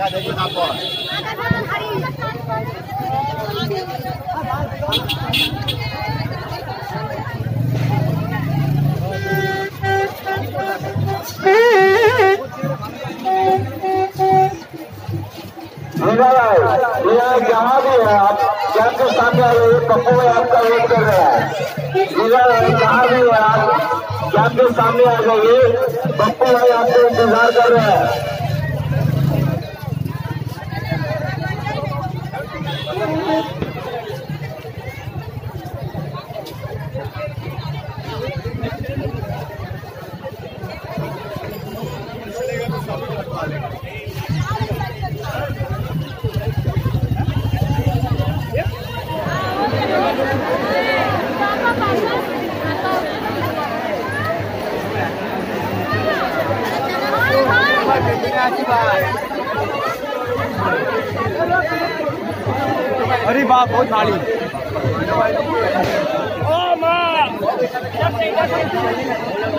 जहाँ भी है आप कैंप के सामने आ रहे पप्पू भाई आपका वेट कर रहे हैं। जहाँ भी है आप कैंप के सामने आ जाइए, पप्पू भाई आपको इंतजार कर रहे हैं। अरे बाप बहुत थाली। ओ माँ